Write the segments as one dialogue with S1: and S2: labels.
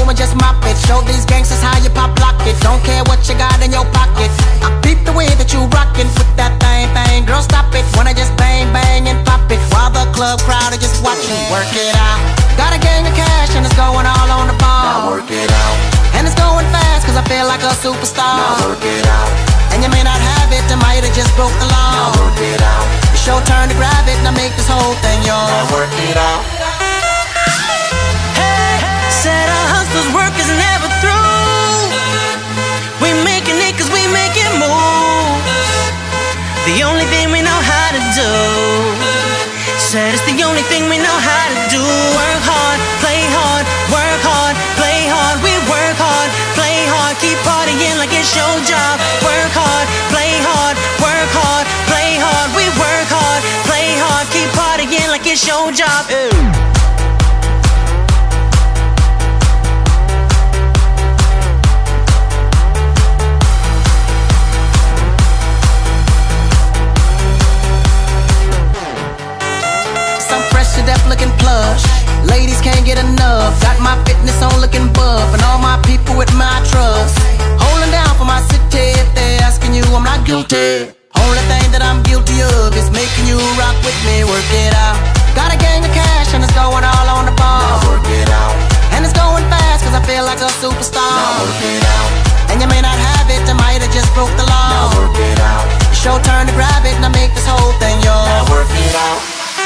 S1: and just mop it. Show these gangsters how you pop lock it. Don't care what you got in your pocket. I peep the way that you rockin' with that thing. Girl, stop it. Wanna just bang, bang and pop it while the club crowd are just watching. Work it out. Got a gang of cash and it's going all on the ball.
S2: Now work it out.
S1: And it's going fast cause I feel like a superstar.
S2: Now work it out.
S1: And you may not have it, I might have just broke the law.
S2: Now work it out.
S1: It's your turn to grab it, now make this whole thing yours.
S2: Now work it out.
S3: Hey, said our hustler's work is never through. We making it cause we making moves. The only thing we know how to do. Said it's the only thing we know how to do. Work hard, play hard, work hard, play hard. We work hard, play hard, keep partying like it's your job. Work hard, play hard, work hard, play hard. We work hard, play hard, keep partying like it's your job.
S1: Deaf looking plush, ladies can't get enough. Got my fitness on looking buff, and all my people with my trust. Holding down for my city. If they're asking you, I'm not guilty. Only thing that I'm guilty of is making you rock with me. Work it out. Got a gang of cash and it's going all on the ball.
S2: Now work it out.
S1: And it's going fast cause I feel like a superstar.
S2: Now work it out.
S1: And you may not have it, I might have just broke the law.
S2: Now work it out.
S1: It's your turn to grab it, now make this whole thing yours.
S2: Now work it out.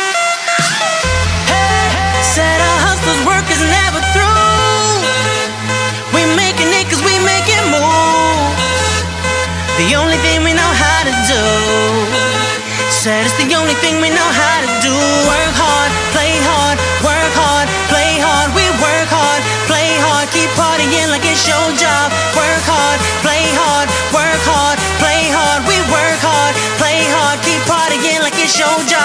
S3: Said our hustler's work is never through. We making it cause we making moves. The only thing we know how to do. Said it's the only thing we know how to do. Work hard, play hard, work hard, play hard. We work hard, play hard, keep partying like it's your job. Work hard, play hard, work hard, play hard. We work hard, play hard, keep partying like it's your job.